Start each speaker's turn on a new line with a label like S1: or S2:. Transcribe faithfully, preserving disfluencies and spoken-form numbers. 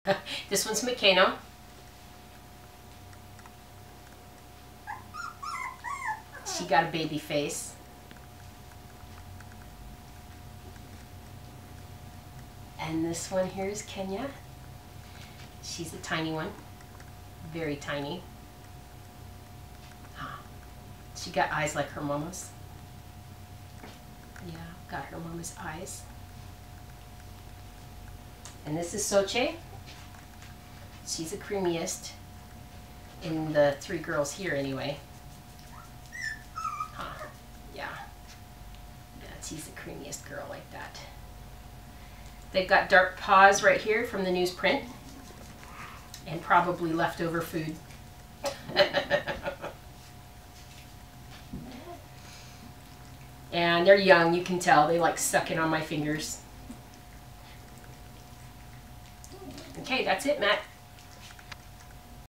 S1: This one's Mikeno. She got a baby face. And this one here is Kenya. She's a tiny one, very tiny. She got eyes like her mama's. Yeah, got her mama's eyes. And this is Soche. She's the creamiest in the three girls here anyway. Huh, yeah. Yeah, she's the creamiest girl like that. They've got dark paws right here from the newsprint. And probably leftover food. And they're young, you can tell. They like sucking on my fingers. Okay, that's it, Matt.